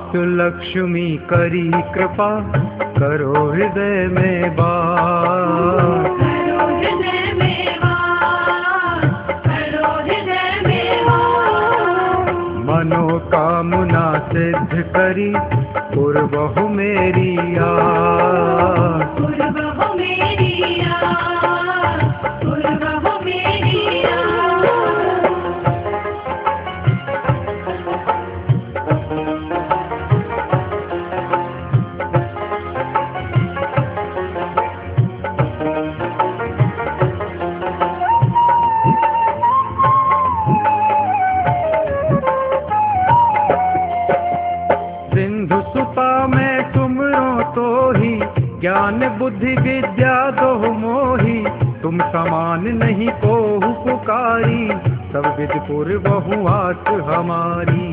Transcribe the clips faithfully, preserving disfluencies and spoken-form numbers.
मातु लक्ष्मी करी कृपा, करो हृदय में बास, करो हृदय में वास, करो हृदय में वास। मनोकामना सिद्ध करी, पूर्वहु मेरी आस, पूर्वहु मेरी आस, पूर्वहु मेरी आस। सिंधु सुता में तुमरो तो ही, ज्ञान बुद्धि विद्या दो मोही। तुम समान नहीं कोहु पुकारी, सब विद पूर्वहु आस हमारी।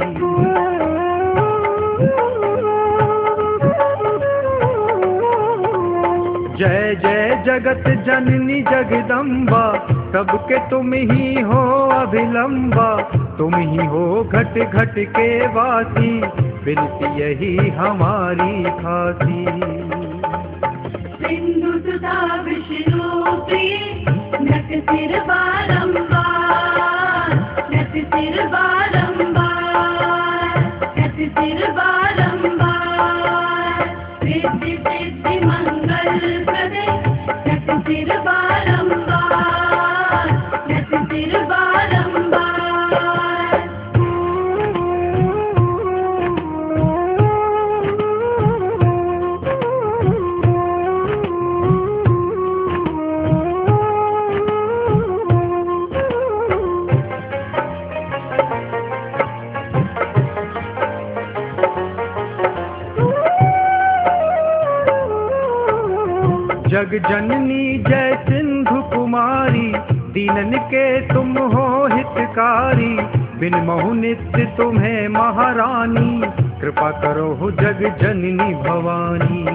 जय जय जगत जननी जगदम्बा, सबके तुम ही हो अभिलंबा। तुम ही हो घट घट के वासी, विनती यही हमारी खासी। सिंधु सुधा विष्णु प्रिय, नट सिर बारंबार, नट सिर बारंबार, नट सिर बारंबार। रिद्धि सिद्धि मंगल प्रदे, नट सिर बारंबार, नट सिर बारंबार। जग जननी जय सिंधु कुमारी, दीनन के तुम हो हितकारी। बिन महु नित्य तुम्हें महारानी, कृपा करो हो जग जननी भवानी।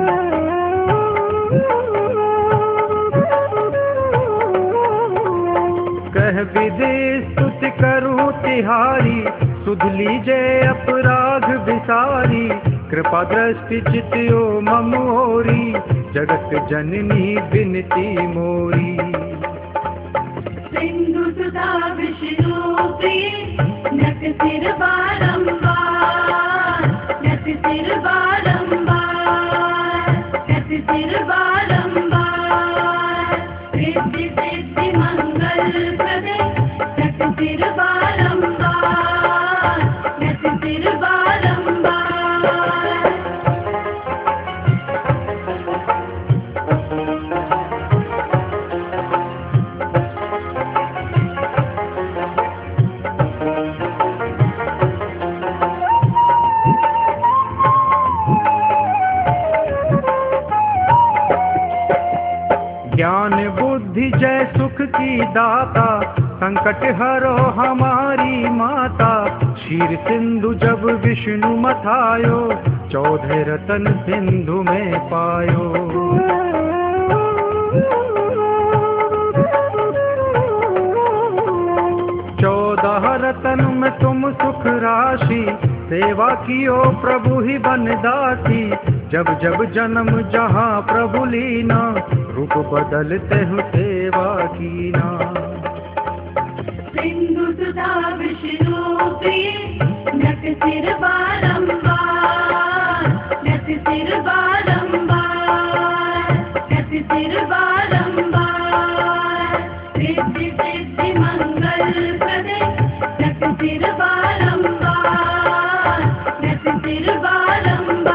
कह विदेश स्तुति करूं तिहारी, सुध लीजे अपराध विसारी। कृपा दृष्टि चित्यो मम ओरी, जगत जननी बिनती मोरी। सिंधु सुधा विष्णु प्रिय, नट सिर बारंबार, नट सिर बारंबार, नट सिर बारंबार। रिद्धि सिद्धि मंगल प्रदे, नट सिर बारंबार, नट सिर बारंबार। ज्ञान बुद्धि जय सुख की दाता, संकट हरो हमारी माता। क्षीर सिंधु जब विष्णु मथायो, चौदह रतन सिंधु में पायो। चौदह रतन में तुम सुख राशि, सेवा कियो प्रभु ही बनदासी। जब जब जन्म जहाँ प्रभु लीना, रूप बदलते हूँ सेवा कीना। सिंधु सुधा विष्णु प्रिय, नट सिर बारंबार, नट सिर बारंबार, नट सिर बारंबार। रिद्धि सिद्धि मंगल प्रदे, नट सिर बारंबार, नट सिर बारंबार।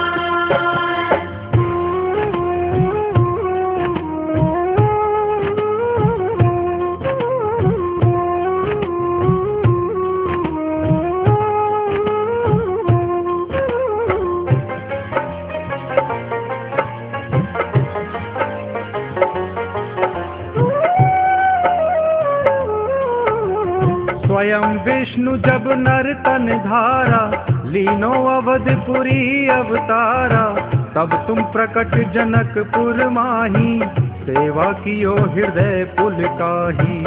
स्वयं विष्णु जब नर तन धारा, लीनो अवधपुरी अवतारा। तब तुम प्रकट जनकपुर माही, सेवा कियो हृदय पुलकाही।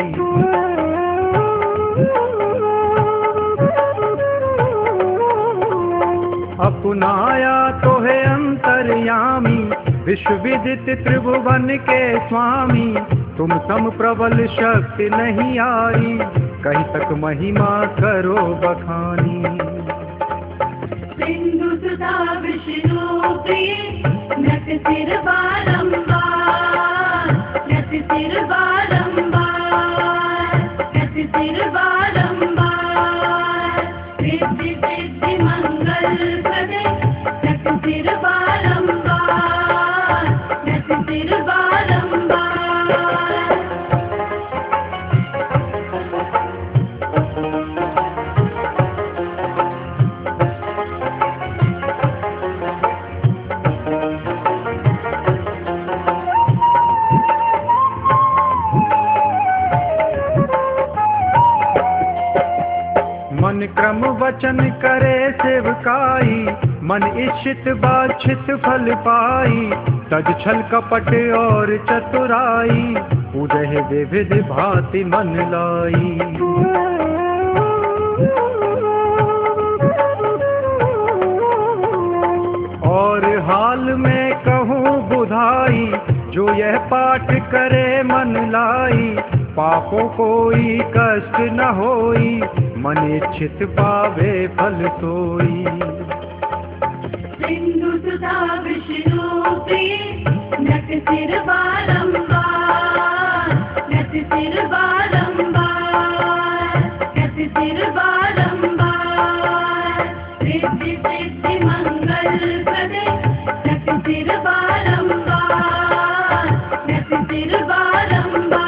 अपनाया तो है अंतर्यामी, विश्व विदित त्रिभुवन के स्वामी। तुम सम प्रबल शक्ति नहीं आई, कहीं तक महिमा करो बखानी। सिंधु सुधा विष्णु प्रिय, नट सिर बारंबार, नट सिर बारंबार, नट सिर बारंबार। रिद्धि सिद्धि मंगल प्रदे, नट सिर बारंबार, नट सिर बारंबार। मन क्रम वचन करे सेवकाई, मन इच्छित बाछित फल पाई। तज छल कपट और चतुराई, उदय विविध भांति मन लाई। और हाल में कहूँ बुधाई, जो यह पाठ करे मन लाई। पापों कोई कष्ट न होई, मन इच्छित पावे फल सोई। सिंधु सुधा विष्णु प्रिय, नट सिर बारंबार, नट सिर बारंबार, नट सिर बारंबार। रिद्धि सिद्धि मंगल प्रदे, नट सिर बारंबार, नट सिर बारंबार।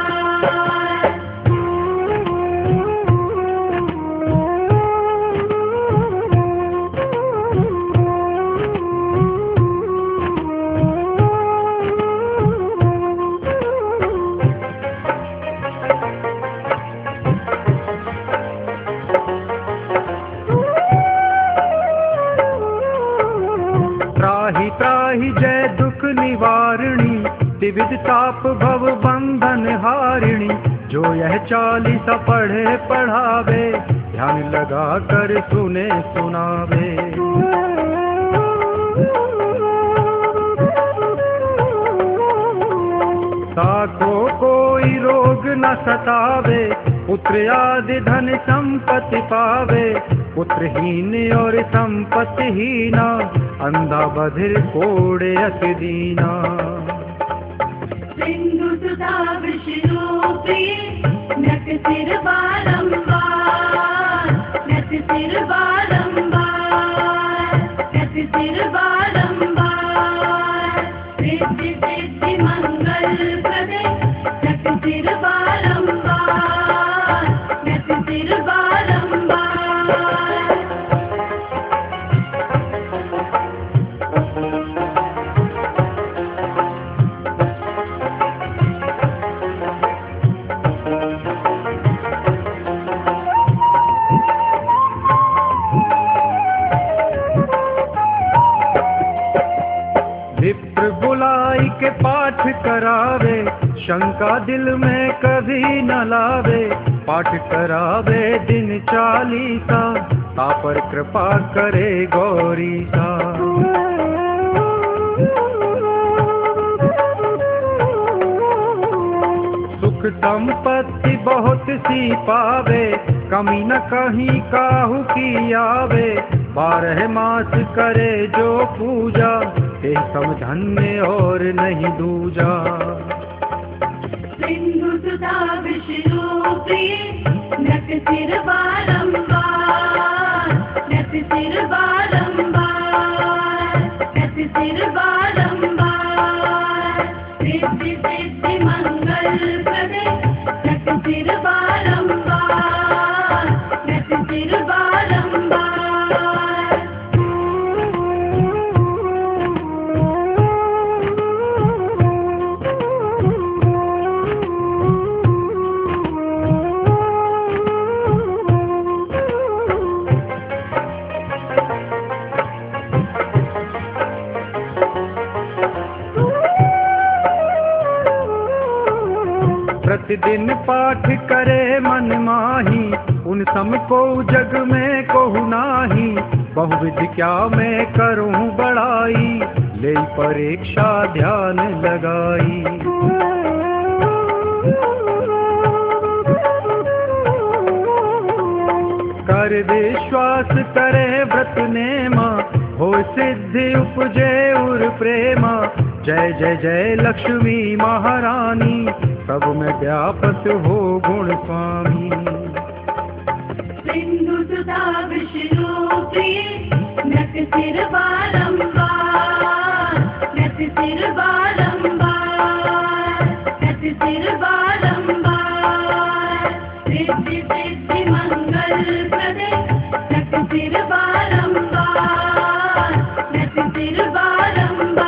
त्राहि त्राहि जय दुख निवारिणी, त्रिविध ताप भव बंधन हारिणी। जो यह चालीसा पढ़े पढ़ावे, ध्यान लगा कर सुने सुनावे। ताको कोई रोग न सतावे, पुत्र आदि धन संपत्ति पावे। पुत्रहीन और संपत्तिहीना, अंधा बधिर कोड़े अति दीना। सिंधु सुधा विष्णु प्रिय, नट सिर बारंबार, नट सिर बारंबार, नट सिर बारंबार। रिद्धि सिद्धि मंगल प्रदे, नट सिर बारंबार, नट सिर बारंबार। विप्र बुलाई के पाठ करावे, शंका दिल में कभी न लावे। पाठ करावे दिन चालीसा, तापर कृपा करे गौरीसा। सुख संपत्ति बहुत सी पावे, कमी न कहीं काहू की आवे। बारह मास करे जो पूजा, ते समझन्य और नहीं दूजा। सिंधु सुधा विष्णु प्रिय, नट सिर बारंबार, नट सिर बारंबार, नट सिर बारंबार। रिद्धि सिद्धि मंगल प्रदे, नट सिर बारंबार, नट सिर बारंबार। प्रतिदिन पाठ करे मन माही, उन सम को जग में कहु नाही। बहुविध क्या मैं करूं बड़ाई, ले परीक्षा ध्यान लगाई। कर विश्वास करे व्रत नेमा, हो सिद्धि उपजे उर प्रेमा। जय जय जय लक्ष्मी महारानी, सब में व्यापत हो गुण स्वामी। सिंधु सुधा विष्णु प्रिय, नट सिर बारंबार, नट सिर बारंबार, नट सिर बारंबार। सिद्धि सिद्धि मंगल प्रदे, नट सिर बारंबार, नट सिर बारंबार।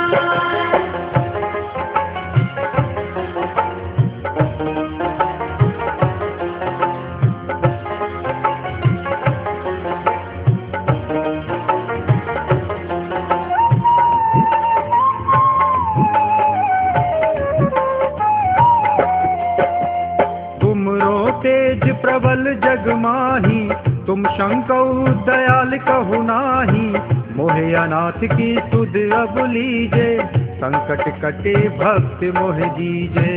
तेज प्रबल जग माही, तुम शंकौ दयाल कहु नाही। मोहे अनाथ की सुध अब लीजे, संकट कटे भक्त मोह दीजे।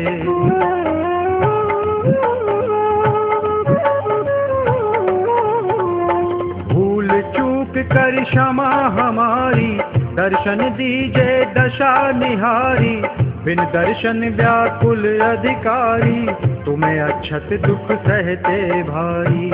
भूल चूक कर क्षमा हमारी, दर्शन दीजे दशा निहारी। बिन दर्शन व्याकुल अधिकारी, तुम्हें अक्षत दुख सहते भाई।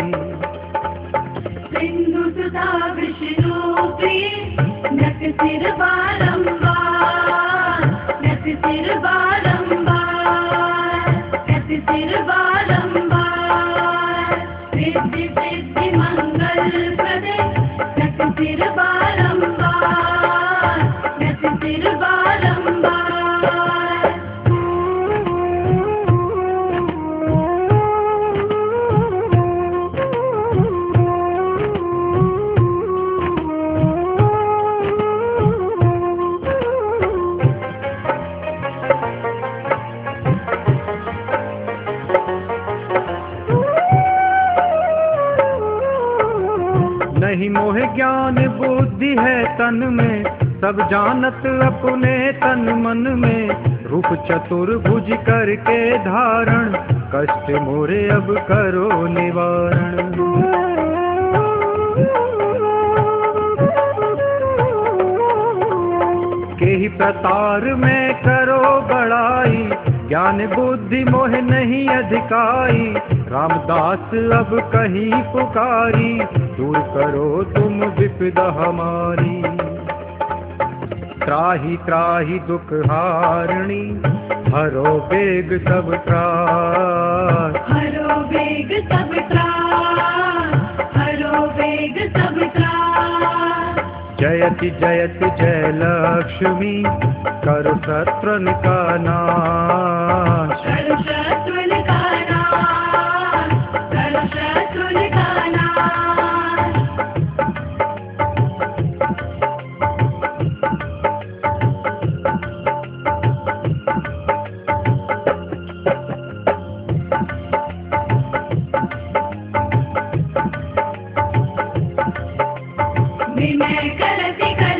सिंधु सुधा विष्णु प्रिय, नट सिर बारंबार, नट सिर बारंबार, नट सिर बारंबार। सिद्धि सिद्धि मंगल प्रदे, नट सिर बारंबार, नट सिर बारंबार। नहीं मोह ज्ञान बुद्धि है तन में, सब जानत अपने तन मन में। रूप चतुर्भुज करके धारण, कष्ट मोरे अब करो निवारण। के ही प्रतार में करो बड़ाई, ज्ञान बुद्धि मोह नहीं अधिकाई। रामदास अब कहीं पुकारी, दूर करो तुम विपदा हमारी। त्राहि त्राहि दुख हारणी, हरो बेग सब त्रास। हरो बेग सब त्रास, हरो बेग सब त्रास। जयति जयति जय लक्ष्मी, करो शत्रुन का नाश। करो शत्रुन का नाश, करो शत्रुन का नाश। विनय करति कर